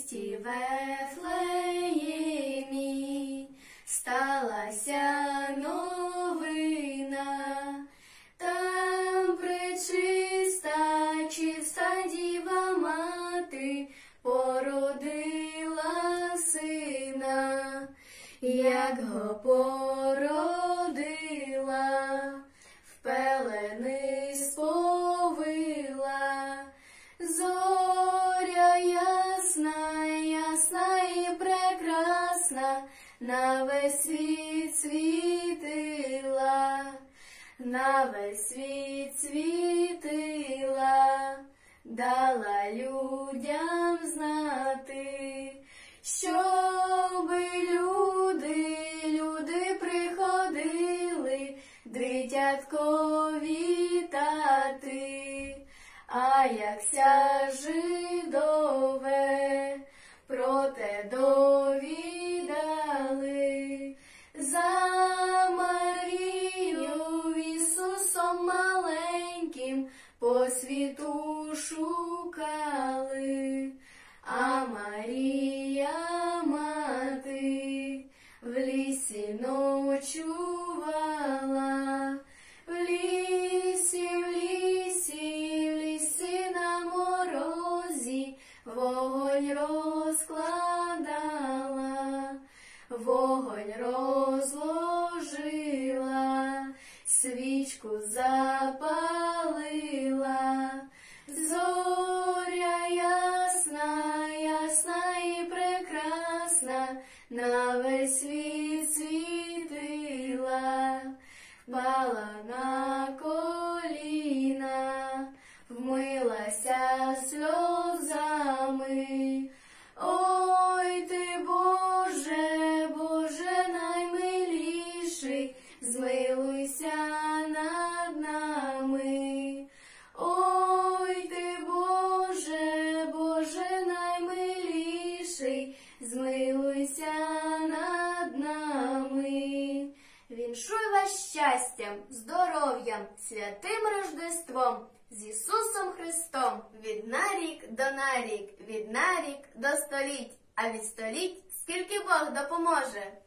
місті Вифлеємі сталася новина. Там пречиста, чиста Діва Мати породила сина. Як го породила, в пелени сповила, зоря ясна, ясна і прекрасна, на весь світ світила, на весь світ світила, дала людям знати, щоби люди приходили дитятко вітати. А якся жидове про те довідали, за Марію Ісусом маленьким по світу шукали. А Марія мати в лісі ночувала, в лісі на морозі вогонь розкладала, вогонь розложила, свічку запалила, зоря ясна, ясна і прекрасна, на весь світ світила, пала на коліна, вмилася сльозами. Ой ти, Боже, Боже наймиліший, змилуйся над нами. Ой ти, Боже, Боже наймиліший, змилуйся над нами. Віншую вас щастям, здоров'ям, святим Рождеством, з Ісусом Христом, від на рік до на рік, від на рік до століть, а від століть скільки Бог допоможе.